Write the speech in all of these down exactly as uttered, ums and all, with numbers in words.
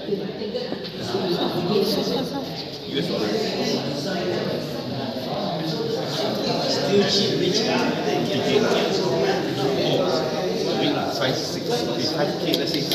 Still cheap, rich lah. Five, six, five K, let's say.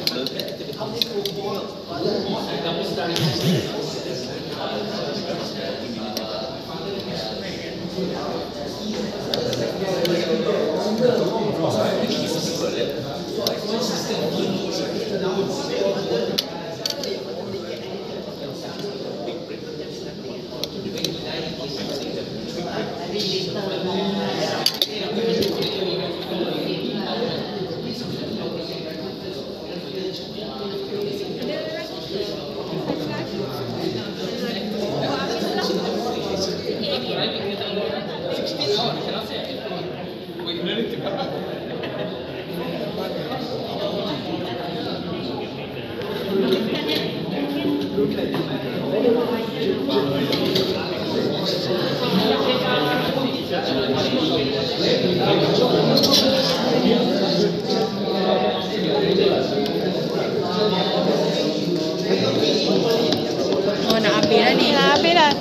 Oh, nak habis dah ni. Nak habis dah.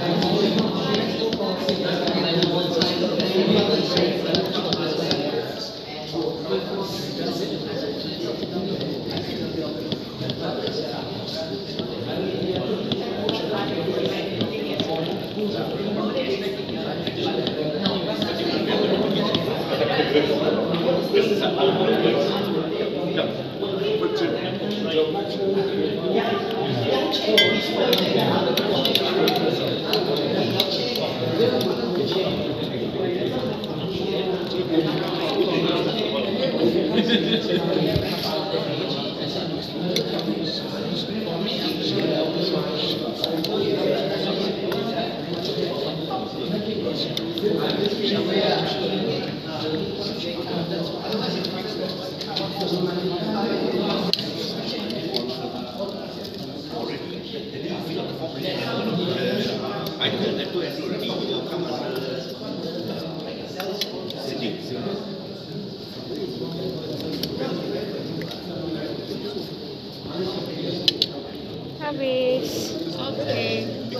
Habis. Okay.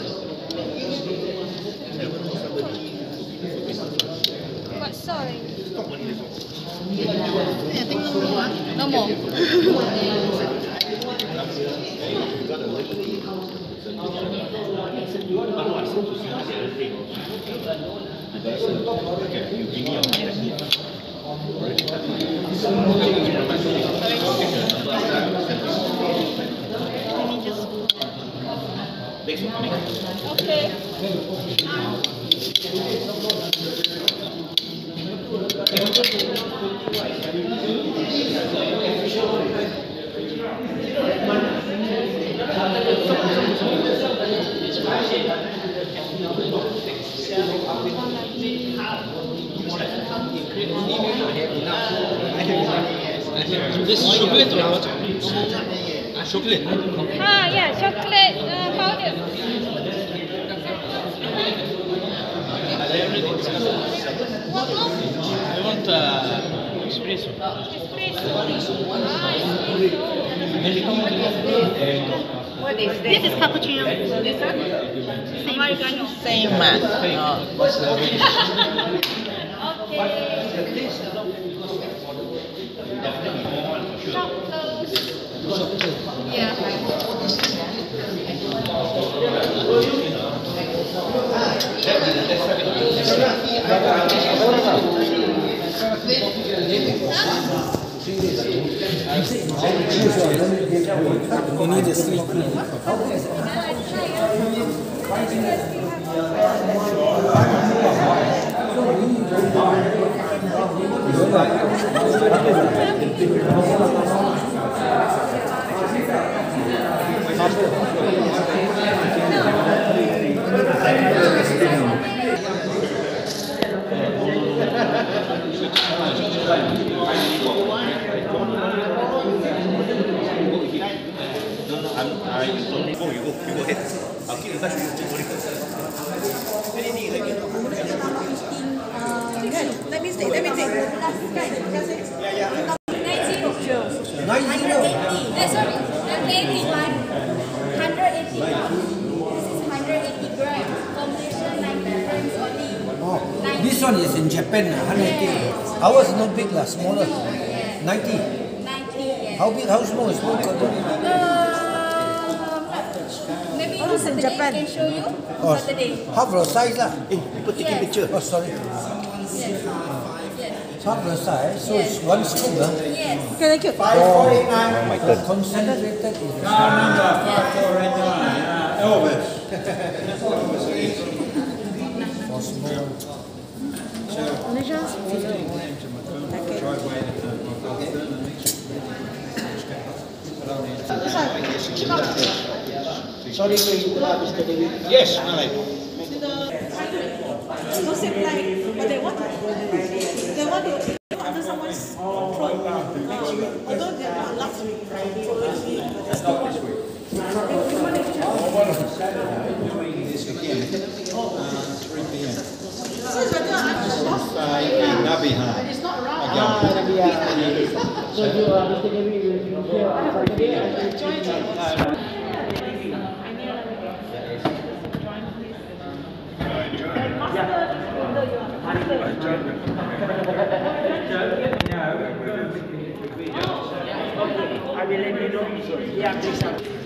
What sorry? I think no more. No more. Okay. This is chocolate or what? Ah, chocolate. Ah, yeah, chocolate uh, powder. What more? I want uh, espresso. Espresso. Ah, espresso. What is this? This is cappuccino. This one? Same Americano. Same man. Oh. Okay. Shop closed. Yeah. You need to sleep. Let me see, let me see. Nine zero. Nine zero. Sorry, eighty. This one is in Japan, uh, one eighty. Ours is not big, uh, smaller. ninety. ninety, yes. How big, how small is small? Uh, maybe on Oh, it's in Saturday Japan. I can show you. Oh, Saturday. half the size. Uh. Eh, people taking Yes. picture. Oh, sorry. Yes. Yes. Half the size, so Yes. it's one scoop. Uh. Yes. Okay, thank you. Oh, my turn. Concentrated is for small. Malaysians packet. Sorry to interrupt, Mister David. Yes, alright. No same like, but they want to, they want to under someone's throat. Although they are not allowed to follow it, but they still want to. So it's better it's not round. Ah, So you, uh, Mister David, will share I will let you know. Yeah, please.